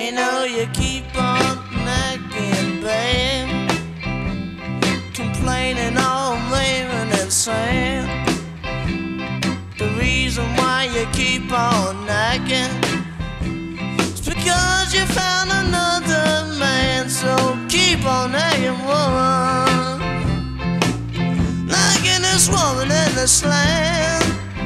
You know you keep on nagging, babe, complaining all raving and saying the reason why you keep on nagging is because you found another man. So keep on nagging, woman, nagging this woman in this land.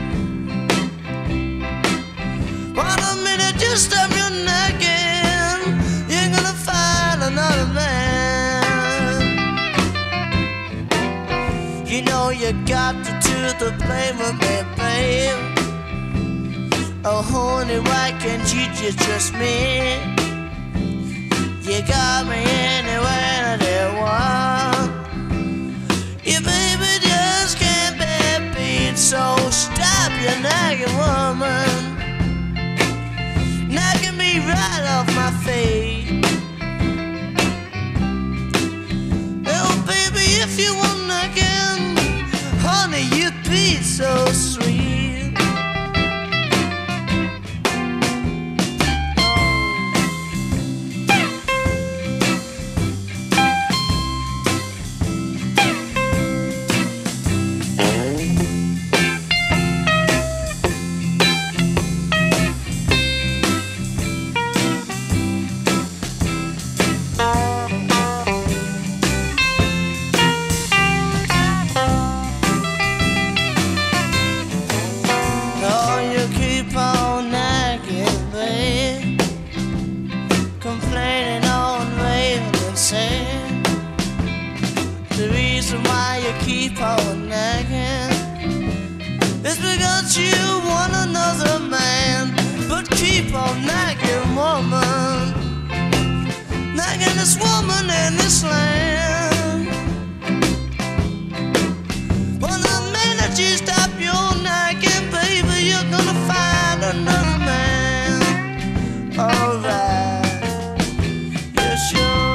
But the minute you stop your nagging, you're gonna find another man. You know you got to do the blame with me, babe. Oh honey, why can't you just me? You got me anywhere that you want. You baby just can't be beat. So stop your nagging, woman, nagging me right off my feet. Oh baby, if you want nagging, honey, you'd be so sweet. The reason why you keep on nagging is because you want another man. But keep on nagging, woman, nagging this woman in this land. But the minute you stop your nagging, baby, you're gonna find another man. Alright, you're sure.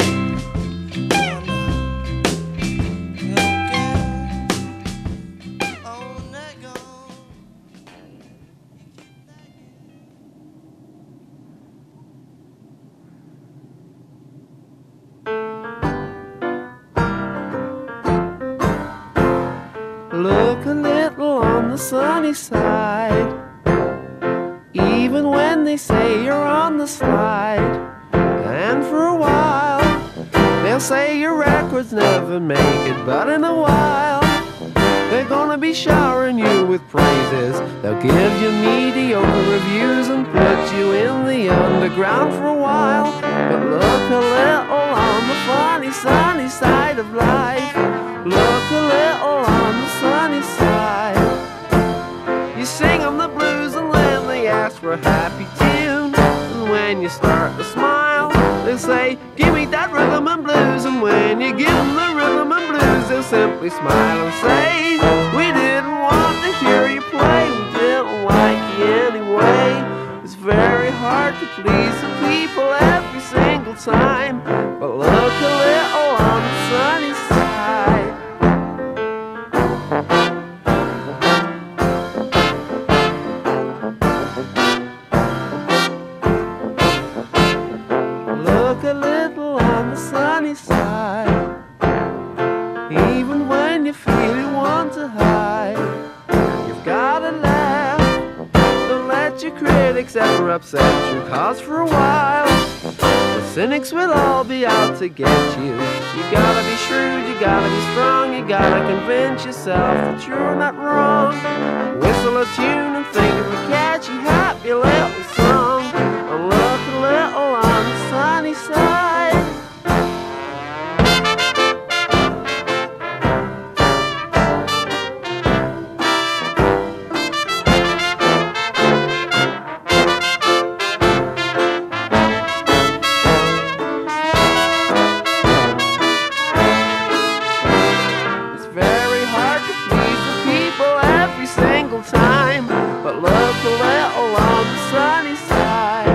Look a little on the sunny side, even when they say you're on the slide. And for a while they'll say your records never make it, but in a while they're gonna be showering you with praises. They'll give you mediocre reviews and put you in the underground for a while. But look a little on the funny sunny side of life. Look a little on the sunny side. You sing them the blues and then they ask for a happy tune. And when you start to smile, they say, give me that rhythm and blues. And when you give them the rhythm and blues, they'll simply smile and say, we didn't want to hear you play, we didn't like you anyway. It's very hard to please the people every single time. But look a little on the sunny side. Look a little on the sunny side, even when you feel you want to hide. You've gotta laugh, don't let your critics ever upset you, cause for a while the cynics will all be out to get you. You gotta be shrewd, you gotta be strong, you gotta convince yourself that you're not wrong. Whistle a tune and think of a catchy, happy little song. And look a little on the sunny side. It's very hard to please the people every single time. But look a little on the sunny side.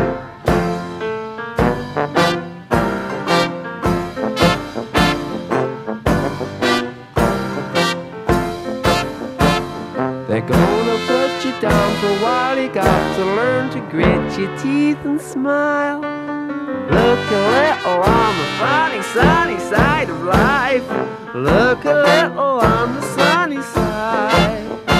They're gonna put you down for a while. You got to learn to grit your teeth and smile. Look a little on the funny sunny side of life. Look a little on the sunny side.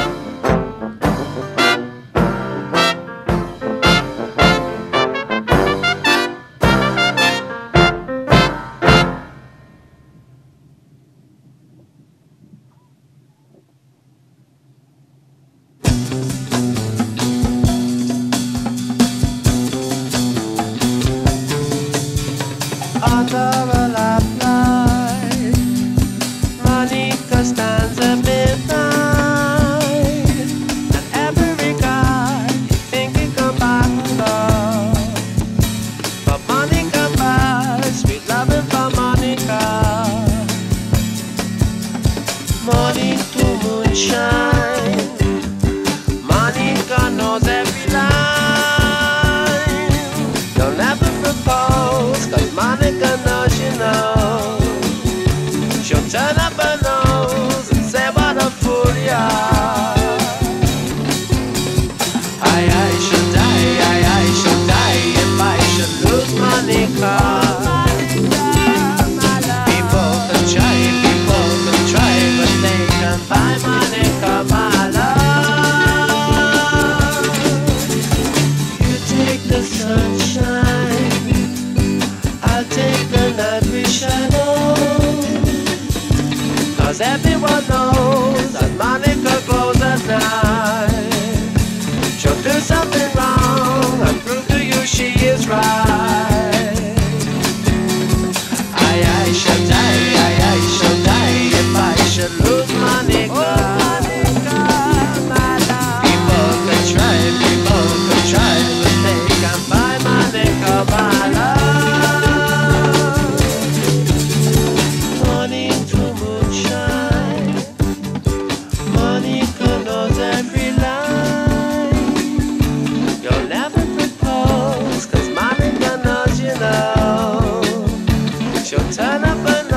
Under a lamplight, Monica stands at midnight, and every guy thinking come back to love. But Monica buys sweet loving for Monica. Morning to moonshine, Monica knows every line. You'll never propose, 'cause Monica knows you know. She'll turn up her nose and say what a fool you are. I should die, I should die if I should lose Monica. People can try, but they can't buy Monica, my love. You take the sunshine, I'll take the night with shadow. 'Cause everyone knows that Monica glows at night. She'll do something wrong and prove to you she is right. I shall die, I shall die if I should lose Monica. People can try, but they can't buy Monica, my love. Morning to moonshine, Monica knows every line. You'll never propose, 'cause Monica knows you know. She'll turn up her